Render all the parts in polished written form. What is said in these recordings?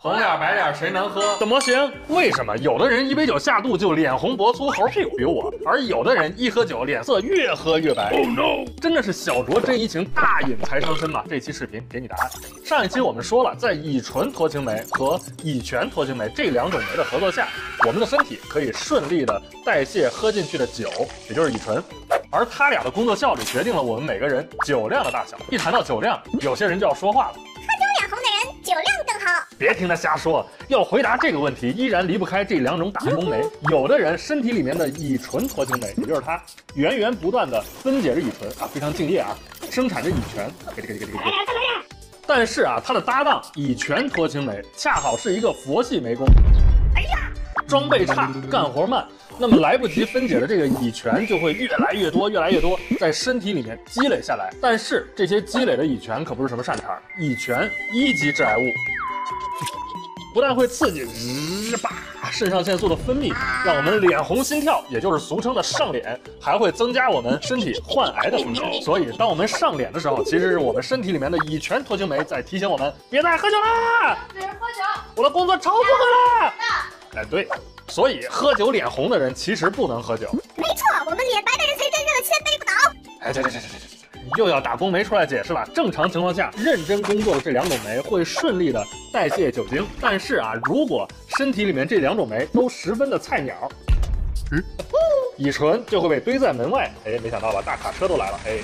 红脸白脸谁能喝？ 怎么行？为什么有的人一杯酒下肚就脸红脖粗猴屁股，比如我，而有的人一喝酒脸色越喝越白？ Oh no！ 真的是小酌真怡情，大饮才伤身吗？这期视频给你答案。上一期我们说了，在乙醇脱氢酶和乙醛脱氢酶这两种酶的合作下，我们的身体可以顺利的代谢喝进去的酒，也就是乙醇。而它俩的工作效率决定了我们每个人酒量的大小。一谈到酒量，有些人就要说话了。 喝酒脸红的人酒量更好。 别听他瞎说，要回答这个问题，依然离不开这两种打工酶。有的人身体里面的乙醇脱氢酶，也就是它源源不断的分解着乙醇啊，非常敬业啊，生产着乙醛。但是啊，它的搭档乙醛脱氢酶恰好是一个佛系煤工。哎呀，装备差，干活慢。那么来不及分解的这个乙醛就会越来越多，在身体里面积累下来。但是这些积累的乙醛可不是什么善茬，乙醛一级致癌物，不但会刺激肾上腺素的分泌，让我们脸红心跳，也就是俗称的上脸，还会增加我们身体患癌的风险。所以当我们上脸的时候，其实是我们身体里面的乙醛脱氢酶在提醒我们别再喝酒啦， 只喝酒， 我的工作超负荷啦。哎，对。所以喝酒脸红的人其实不能喝酒。 没错，我们脸白的人才真正的千杯不倒。 哎，这，又要打工酶出来解释了。正常情况下，认真工作的这两种酶会顺利的代谢酒精，但是啊，如果身体里面这两种酶都十分的菜鸟，乙醇就会被堆在门外。哎，没想到吧，大卡车都来了。哎，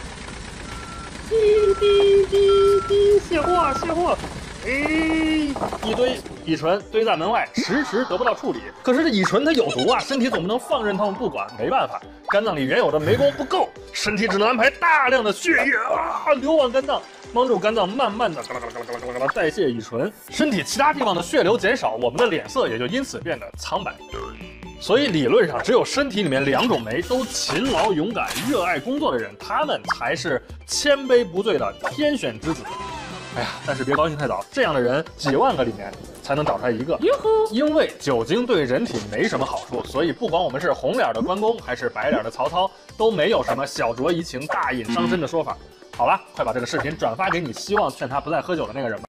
滴，卸货。哎，一堆乙醇堆在门外，迟迟得不到处理。可是这乙醇它有毒啊，身体总不能放任它们不管。没办法，肝脏里原有的酶功不够，身体只能安排大量的血液流往肝脏，帮助肝脏慢慢的代谢乙醇。身体其他地方的血流减少，我们的脸色也就因此变得苍白。所以理论上，只有身体里面两种酶都勤劳、勇敢、热爱工作的人，他们才是千杯不醉的天选之子。哎呀，但是别高兴太早，这样的人几万个里面才能找出来一个。因为酒精对人体没什么好处，所以不管我们是红脸的关公还是白脸的曹操，都没有什么小酌怡情、大饮伤身的说法。好了，快把这个视频转发给你希望劝他不再喝酒的那个人吧。